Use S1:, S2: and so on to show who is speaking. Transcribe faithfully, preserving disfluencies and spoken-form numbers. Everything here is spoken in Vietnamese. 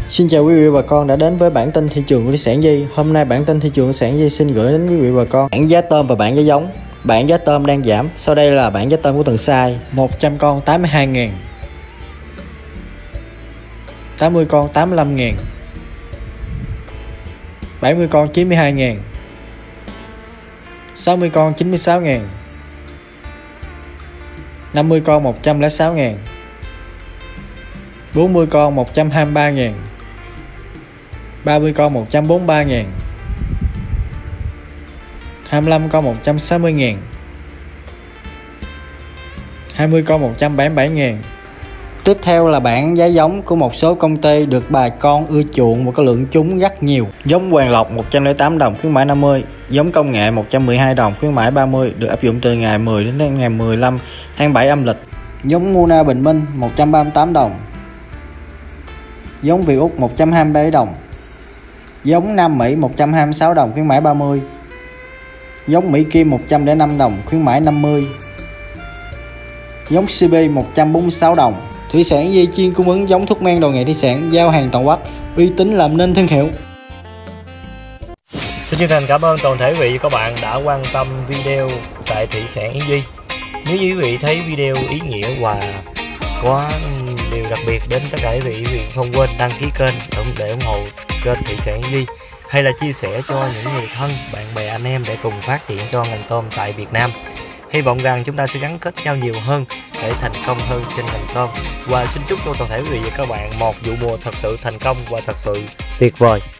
S1: Xin chào quý vị bà con đã đến với bản tin thị trường của Thủy sản Di. Hôm nay bản tin thị trường Thủy sản Di xin gửi đến quý vị bà con bảng giá tôm và bảng giá giống. Bảng giá tôm đang giảm. Sau đây là bảng giá tôm của từng size. một trăm con tám mươi hai ngàn, tám mươi con tám mươi lăm ngàn, bảy mươi con chín mươi hai ngàn, sáu mươi con chín mươi sáu ngàn, năm mươi con một trăm lẻ sáu ngàn, bốn mươi con một trăm hai mươi ba ngàn, ba mươi con một trăm bốn mươi ba ngàn, hai mươi lăm con một trăm sáu mươi ngàn, hai mươi con một trăm bảy mươi bảy ngàn. Tiếp theo là bảng giá giống của một số công ty được bà con ưa chuộng và có lượng chúng rất nhiều. Giống Hoàng Lộc một trăm lẻ tám đồng khuyến mãi năm mươi, giống Công Nghệ một trăm mười hai đồng khuyến mãi ba mươi, được áp dụng từ ngày mười đến ngày mười lăm tháng bảy âm lịch. Giống Muna Bình Minh một trăm ba mươi tám đồng, giống Việt Úc một trăm hai mươi bảy đồng, giống Nam Mỹ một trăm hai mươi sáu đồng khuyến mãi ba mươi, giống Mỹ Kim một trăm lẻ năm đồng khuyến mãi năm mươi, giống xê bê một trăm bốn mươi sáu đồng. Thủy sản Di chuyên cung ứng giống thuốc men đồ nghề thủy sản, giao hàng toàn quốc, uy tín làm nên thương hiệu.
S2: Xin chân thành cảm ơn toàn thể quý vị và các bạn đã quan tâm video tại Thủy sản Yến Di. Nếu như quý vị thấy video ý nghĩa và có điều đặc biệt đến tất cả quý vị, quý vị không quên đăng ký kênh để ủng hộ kênh Thủy sản Yến Di, hay là chia sẻ cho những người thân, bạn bè, anh em để cùng phát triển cho ngành tôm tại Việt Nam. Hy vọng rằng chúng ta sẽ gắn kết nhau nhiều hơn để thành công hơn trên ngành tôm. Và xin chúc cho toàn thể quý vị và các bạn một vụ mùa thật sự thành công và thật sự tuyệt vời.